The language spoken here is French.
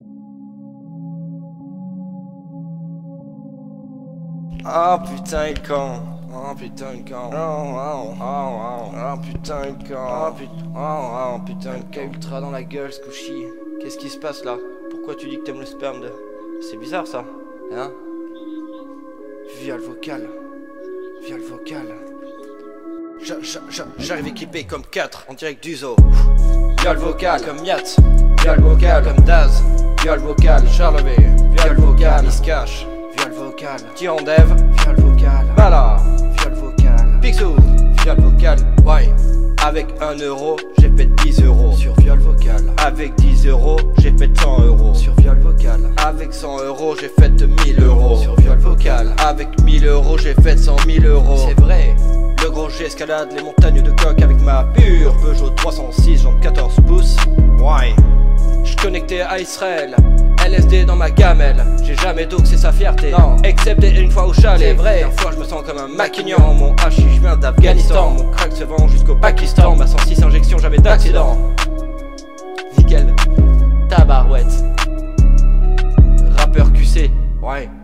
Ah putain il camp. Oh putain le camp. Oh putain le camp. Oh putain le camp ultra dans la gueule Scouchy. Qu'est-ce qui se passe là? Pourquoi tu dis que t'aimes le sperme de... C'est bizarre ça. Hein? Viol vocal. Viol vocal. J'arrive équipé comme 4 en direct du zoo. Viol vocal comme Yacht. Viol vocal comme Daz. Viol vocal Charlevé. Viol vocal il se cache. Viol vocal Tyrandev. Viol vocal Bala. Viol vocal Picsou. Viol vocal ouais. Avec 1 euro j'ai fait 10 euros sur viol vocal. Avec 10 euros j'ai fait 100 euros sur viol vocal. Avec 100 euros j'ai fait 1000 euros sur viol vocal. Avec 1000 euros j'ai fait 100 000 euros. C'est vrai. Le gros j'escalade les montagnes de coq avec ma pure Peugeot 306 jambes 14 pouces. Ouais. J'suis connecté à Israël. LSD dans ma gamelle. J'ai jamais doxé sa fierté. Non. Excepté une fois au chalet. C'est vrai. Une fois je me sens comme un maquignon. Mon hashish vient d'Afghanistan. Mon crack se vend jusqu'au Pakistan. Ma 106 injections jamais d'accident. Nickel. Tabarouette. Rappeur QC. Ouais.